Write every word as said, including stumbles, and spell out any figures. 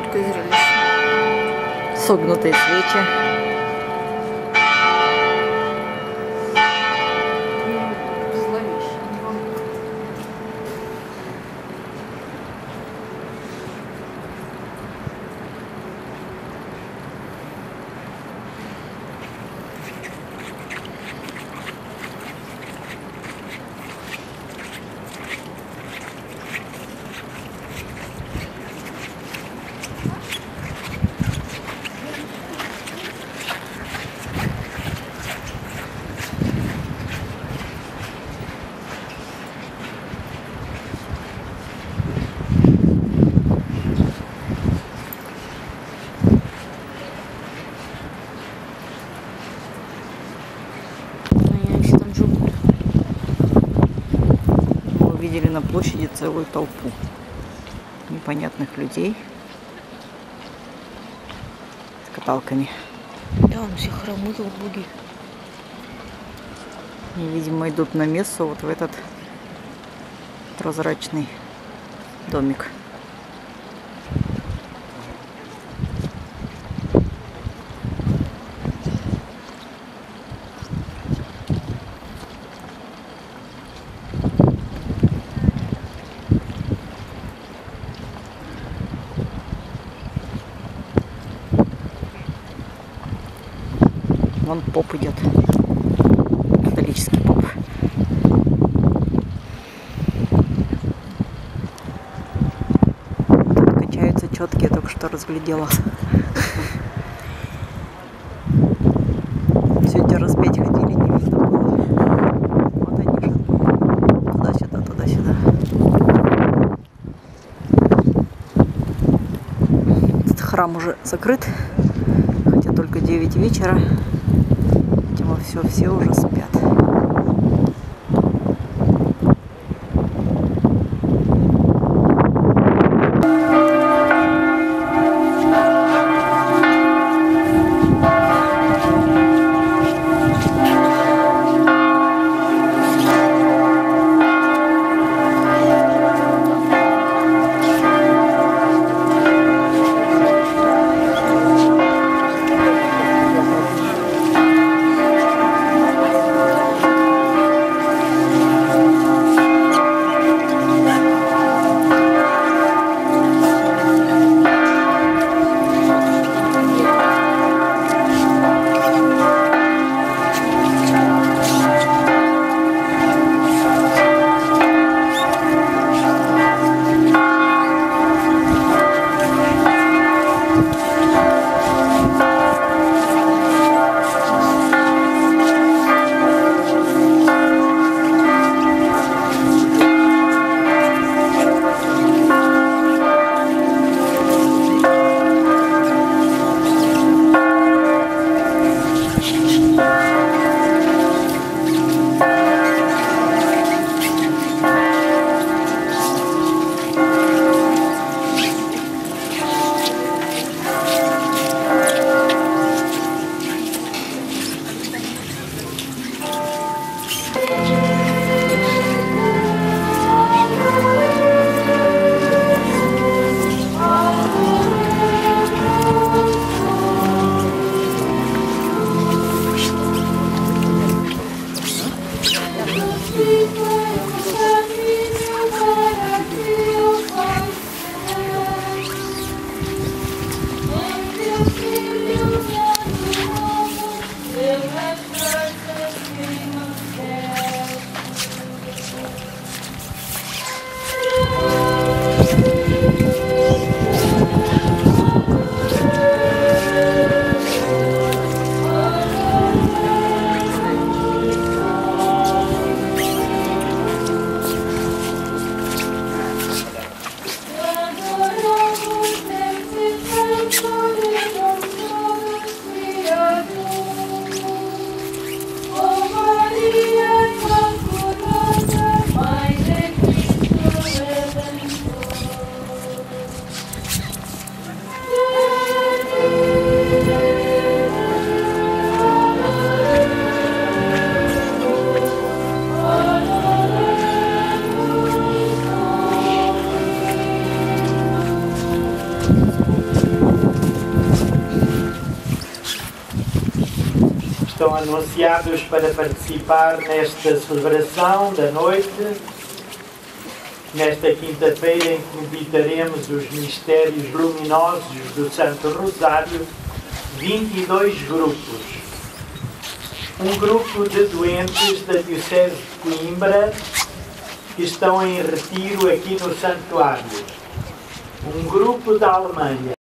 Жуткое зрелище. Согнутые свечи. Видели на площади целую толпу непонятных людей с каталками. Да, он все хромают, боги. И, видимо, идут на мессу вот в этот прозрачный домик. Вон поп идет. Католический поп. Тут качаются четкие, я только что разглядела. Сегодня распять ходили, не видно было. Вот они же. Туда-сюда, туда-сюда. Этот храм уже закрыт. Хотя только девять вечера. Все, все уже спят. estão anunciados para participar nesta celebração da noite, nesta quinta-feira em que meditaremos os mistérios luminosos do Santo Rosário, vinte e dois grupos. Um grupo de doentes da Diocese de Coimbra que estão em retiro aqui no Santuário. Um grupo da Alemanha.